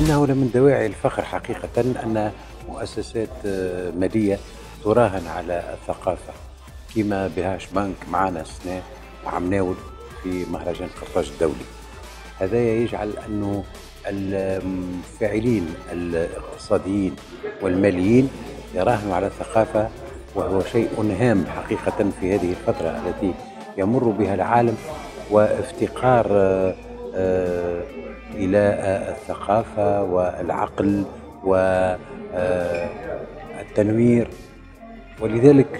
إنه لمن دواعي الفخر حقيقة أن مؤسسات مالية تراهن على الثقافة، كما بهاش بنك معنا السنة عم ناول في مهرجان قرطاج الدولي. هذا يجعل أنه الفاعلين الاقتصاديين والماليين يراهنوا على الثقافة، وهو شيء هام حقيقة في هذه الفترة التي يمر بها العالم، وافتقار إلى الثقافة والعقل والتنوير. ولذلك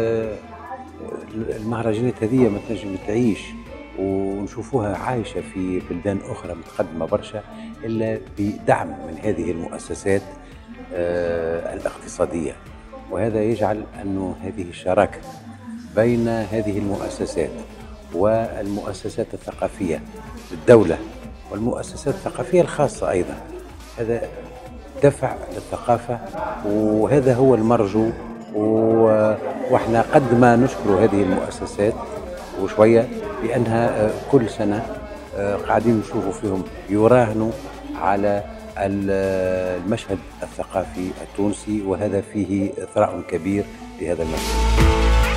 المهرجانات هذه ما تنجم تعيش ونشوفوها عايشة في بلدان أخرى متقدمة برشا إلا بدعم من هذه المؤسسات الاقتصادية. وهذا يجعل أن هذه الشراكة بين هذه المؤسسات والمؤسسات الثقافية للدولة والمؤسسات الثقافية الخاصة أيضا، هذا دفع للثقافة، وهذا هو المرجو. واحنا قد ما نشكر هذه المؤسسات وشوية لأنها كل سنة قاعدين نشوفوا فيهم يراهنوا على المشهد الثقافي التونسي، وهذا فيه ثراء كبير لهذا المشهد.